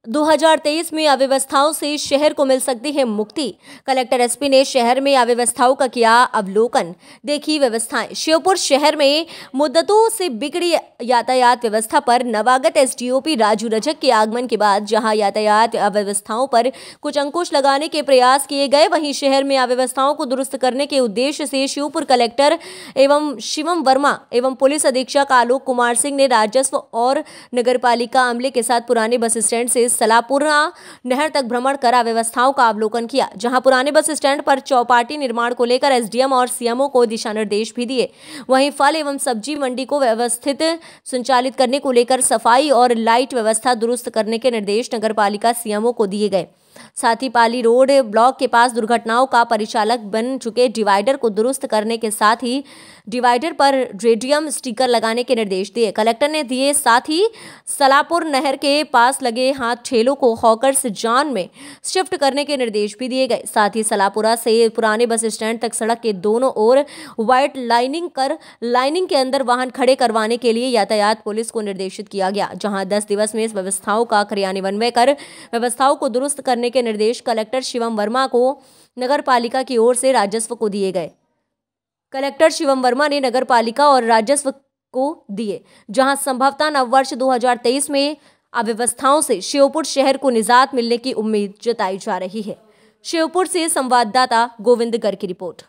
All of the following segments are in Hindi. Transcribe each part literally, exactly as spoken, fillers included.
दो हज़ार तेईस में अव्यवस्थाओं से शहर को मिल सकती है मुक्ति। कलेक्टर एसपी ने शहर में अव्यवस्थाओं का किया अवलोकन, देखी व्यवस्थाएं। श्योपुर शहर में मुद्दतों से बिगड़ी यातायात व्यवस्था पर नवागत एसडीओपी राजू रजक के आगमन के बाद जहां यातायात अव्यवस्थाओं पर कुछ अंकुश लगाने के प्रयास किए गए, वहीं शहर में अव्यवस्थाओं को दुरुस्त करने के उद्देश्य से श्योपुर कलेक्टर एवं शिवम वर्मा एवं पुलिस अधीक्षक आलोक कुमार सिंह ने राजस्व और नगरपालिका अमले के साथ पुराने बस स्टैंड से सलापुरा नहर तक भ्रमण कर अव्यवस्थाओं का अवलोकन किया, जहां पुराने बस स्टैंड पर चौपाटी निर्माण को लेकर एसडीएम और सीएमओ को दिशा निर्देश भी दिए। वहीं फल एवं सब्जी मंडी को व्यवस्थित संचालित करने को लेकर सफाई और लाइट व्यवस्था दुरुस्त करने के निर्देश नगरपालिका सीएमओ को दिए गए। साथ ही पाली रोड ब्लॉक के पास दुर्घटनाओं का परिचालक बन चुके डिवाइडर को दुरुस्त करने के साथ ही डिवाइडर पर रेडियम स्टिकर लगाने के निर्देश दिए कलेक्टर ने दिए। साथ ही सलापुर नहर के पास लगे हाथ ठेलों को हॉकर्स जान में शिफ्ट करने के निर्देश भी दिए गए। साथ ही सलापुरा से पुराने बस स्टैंड तक सड़क के दोनों ओर व्हाइट लाइनिंग कर लाइनिंग के अंदर वाहन खड़े करवाने के लिए यातायात पुलिस को निर्देशित किया गया, जहां दस दिवस में इस व्यवस्थाओं का क्रियान्वयन कर व्यवस्थाओं को दुरुस्त करने के निर्देश कलेक्टर शिवम वर्मा को नगर पालिका की ओर से राजस्व को दिए गए। कलेक्टर शिवम वर्मा ने नगर पालिका और राजस्व को दिए, जहां संभवतः नववर्ष दो हज़ार तेईस में अव्यवस्थाओं से श्योपुर शहर को निजात मिलने की उम्मीद जताई जा रही है। श्योपुर से संवाददाता गोविंद गर्ग की रिपोर्ट।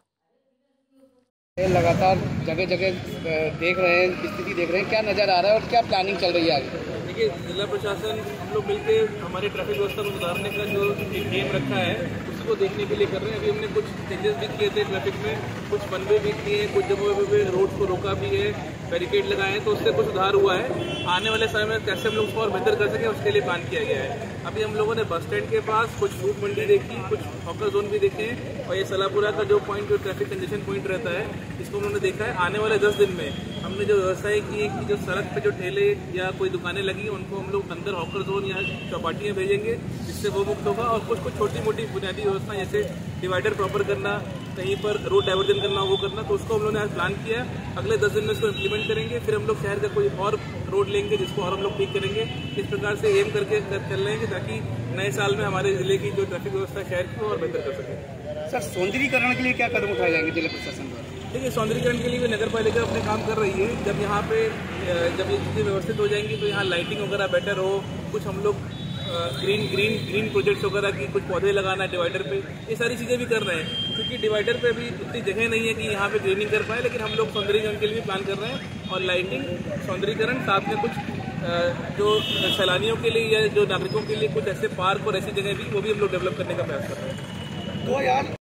लगातार जगह जगह देख रहे हैं, स्थिति देख रहे हैं, क्या नजर आ रहा है और क्या प्लानिंग चल रही है आगे? देखिए, जिला प्रशासन हम लोग मिलकर हमारे ट्रैफिक व्यवस्था को सुधारने का जो एक एम रखा है उसको देखने के लिए कर रहे हैं। अभी हमने कुछ चेंजेस भी किए थे ट्रैफिक में, कुछ वन वे भी किए हैं, कुछ जगहों पे रोड को रोका भी है, बैरिकेड लगाए हैं, तो उससे कुछ सुधार हुआ है। आने वाले समय में कैसे हम लोग उसको और बेहतर कर सकें उसके लिए प्लान किया गया है। अभी हम लोगों ने बस स्टैंड के पास कुछ फ्रूट मंडी देखी, कुछ हॉकर जोन भी देखे हैं और ये सलापुरा का जो पॉइंट जो ट्रैफिक कंजेशन पॉइंट रहता है इसको उन्होंने देखा है। आने वाले दस दिन में हमने जो व्यवस्थाएं की है कि जो सड़क पे जो ठेले या कोई दुकानें लगी उनको हम लोग अंदर हॉकर जोन या चौपाटियाँ भेजेंगे, जिससे वो मुक्त होगा। और कुछ कुछ छोटी मोटी बुनियादी व्यवस्था जैसे डिवाइडर प्रॉपर करना, कहीं पर रोड डाइवर्जन करना, वो करना, तो उसको हम लोगों ने आज प्लान किया है। अगले दस दिन में इसको इम्प्लीमेंट करेंगे, फिर हम लोग शहर का कोई और रोड लेंगे जिसको और हम लोग ठीक करेंगे। इस प्रकार से एम करके कर चल रहे हैं ताकि नए साल में हमारे जिले की जो ट्रैफिक व्यवस्था शहर की और बेहतर कर सके। सर, सौंदर्यीकरण के लिए क्या कदम उठाए जाएंगे जिला प्रशासन द्वारा? देखिए, सौंदर्यीकरण के लिए भी नगर पालिका अपने काम कर रही है। जब यहाँ पे जब ये चीज़ें व्यवस्थित हो जाएंगी तो यहाँ लाइटिंग वगैरह बेटर हो, कुछ हम लोग ग्रीन ग्रीन ग्रीन प्रोजेक्ट्स वगैरह की कुछ पौधे लगाना डिवाइडर पे, ये सारी चीज़ें भी कर रहे हैं। क्योंकि डिवाइडर पे अभी उतनी जगह नहीं है कि यहाँ पे ग्रीनिंग कर पाए, लेकिन हम लोग सौंदर्यीकरण के लिए भी प्लान कर रहे हैं। और लाइटिंग, सौंदर्यीकरण, साथ में कुछ जो सैलानियों के लिए या जो नागरिकों के लिए कुछ ऐसे पार्क और ऐसी जगह भी वो भी हम लोग डेवलप करने का प्रयास कर रहे हैं। तो यार